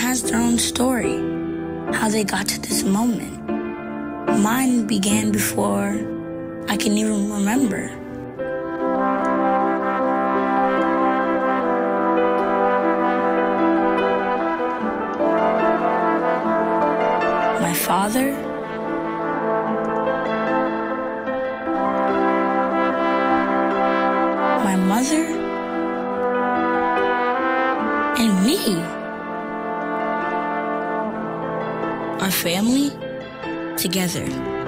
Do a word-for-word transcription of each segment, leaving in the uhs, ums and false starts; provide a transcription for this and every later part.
has their own story, how they got to this moment. Mine began before I can even remember. My father, my mother, and me. Our family together.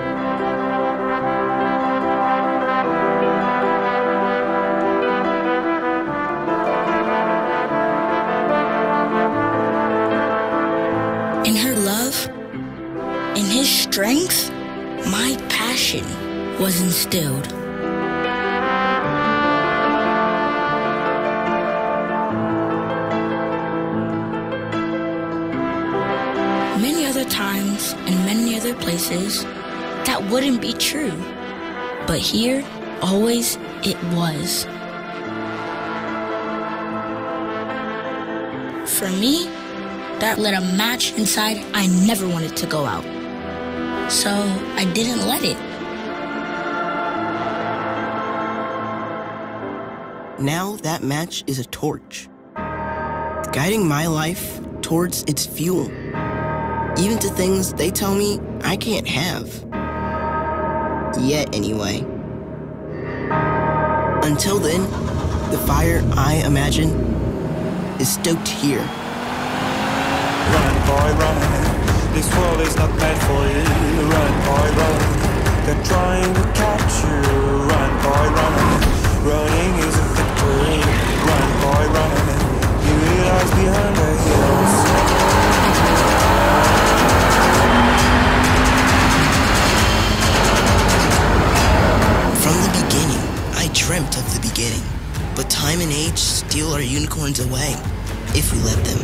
In her love, in his strength, my passion was instilled. Many other times and many other places, that wouldn't be true. But here, always, it was. For me, that lit a match inside I never wanted to go out. So I didn't let it. Now that match is a torch, guiding my life towards its fuel, even to things they tell me I can't have. Yet, anyway. Until then, the fire I imagine is stoked here. Run, boy, run. This world is not meant for you. Run, boy, run. They're trying to catch you. Run, boy, run. Running is a victory. Run, boy, run. You realize behind the hills. From the beginning, I dreamt of the beginning. But time and age steal our unicorns away, if we let them.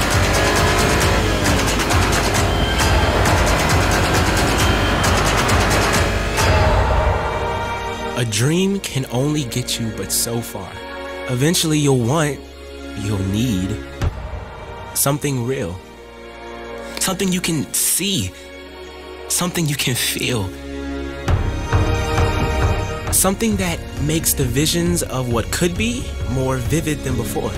A dream can only get you but so far. Eventually you'll want, you'll need something real. Something you can see. Something you can feel. Something that makes the visions of what could be more vivid than before.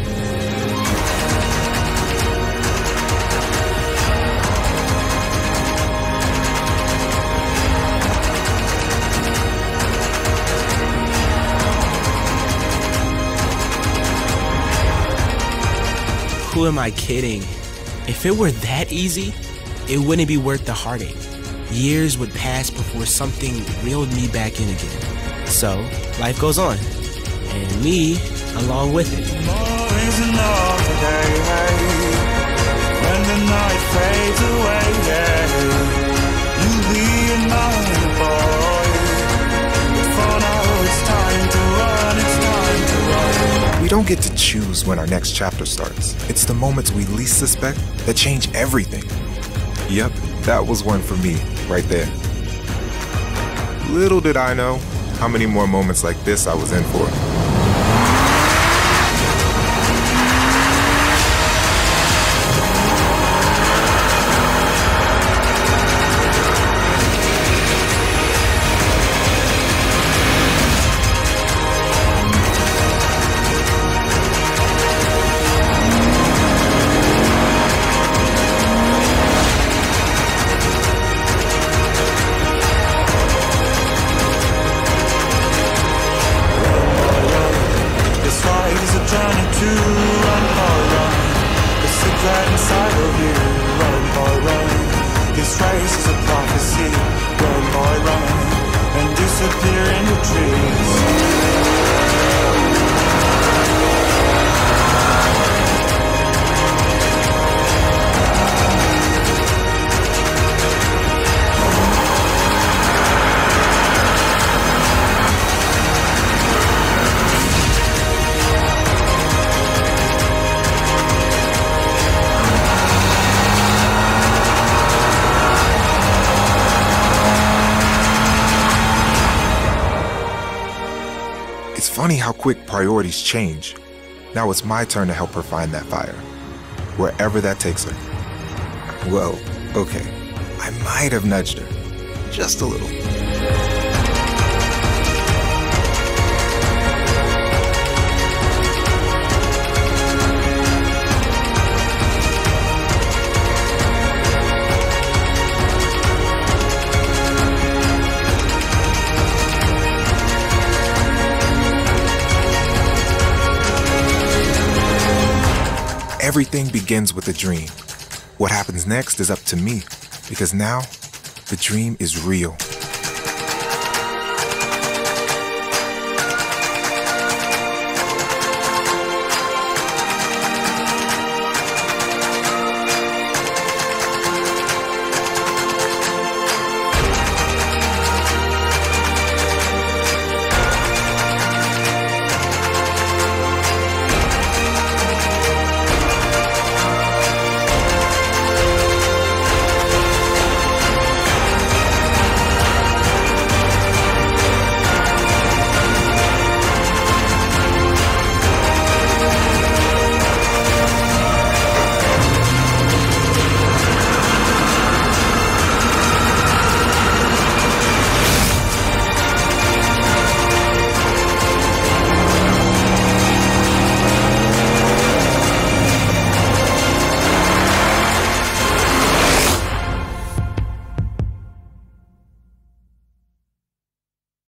Who am I kidding? If it were that easy, it wouldn't be worth the heartache. Years would pass before something reeled me back in again. So, life goes on. And me along with it. More is enough today, hey. When the night fades away, yeah. You'll be in my boy. But for now, it's time to run, it's time to run. We don't get to choose when our next chapter starts. It's the moments we least suspect that change everything. Yep, that was one for me, right there. Little did I know how many more moments like this I was in for. Funny how quick priorities change. Now it's my turn to help her find that fire, wherever that takes her. Well, okay. I might have nudged her. Just a little. Everything begins with a dream. What happens next is up to me, because now the dream is real.